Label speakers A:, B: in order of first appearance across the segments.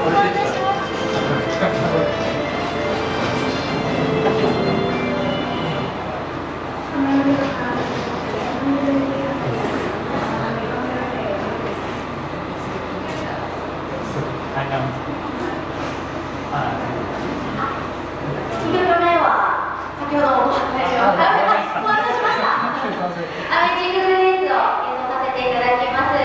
A: 先ほどお話しました。アメージングフレーズを演奏させていただきます。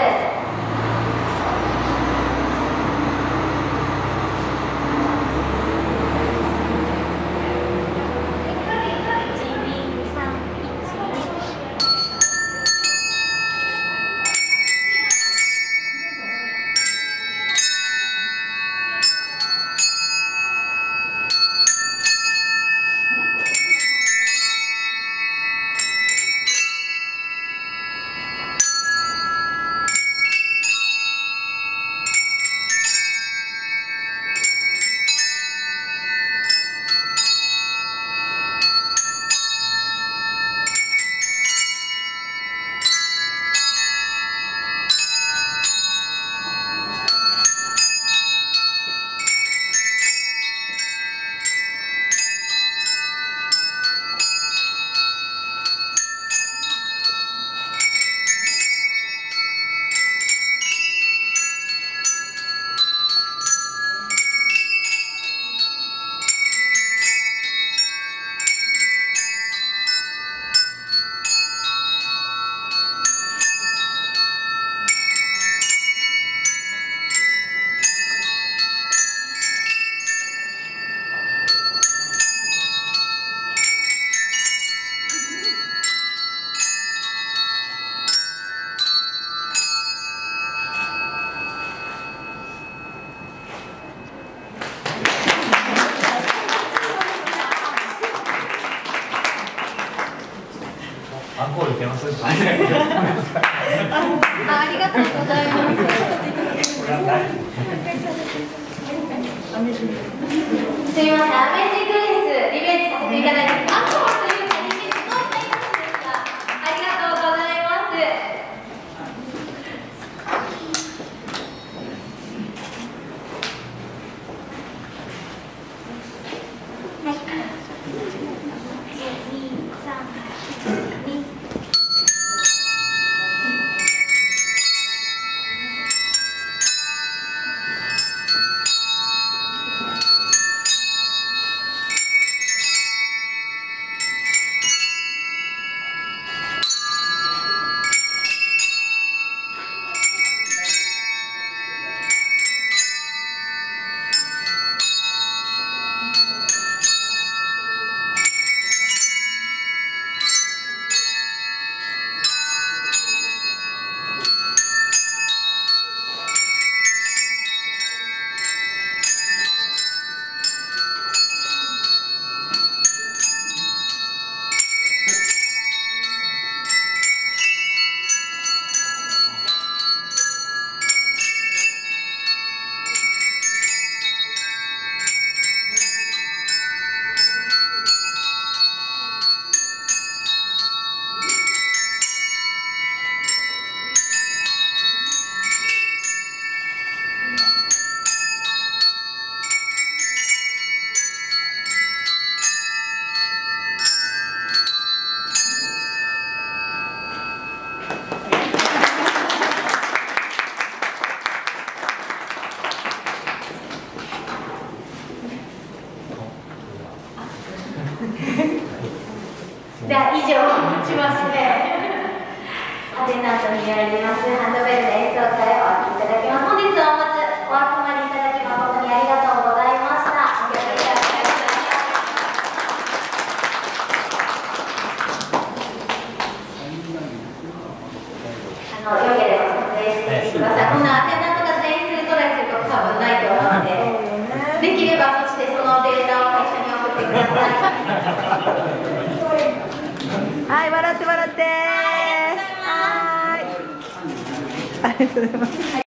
B: アンコール受けます。
A: ありがとうございます。すみません、アメージングレースリベンジさせていただきます。アンコールというかリベンジのタイトルでした。ありがとうございます。では以上をもちましてアテンダントによられますハンドベルの演奏会をお聴きいただきます。本日はお集まりいただき誠にありがとうございました。よければ撮影してみてください。こんなアテンダントが全員するトライすること多分ないと思うので、できればそしてそのデータを会社に送ってください。
C: はい、笑って笑って。はい。ありがとうございます。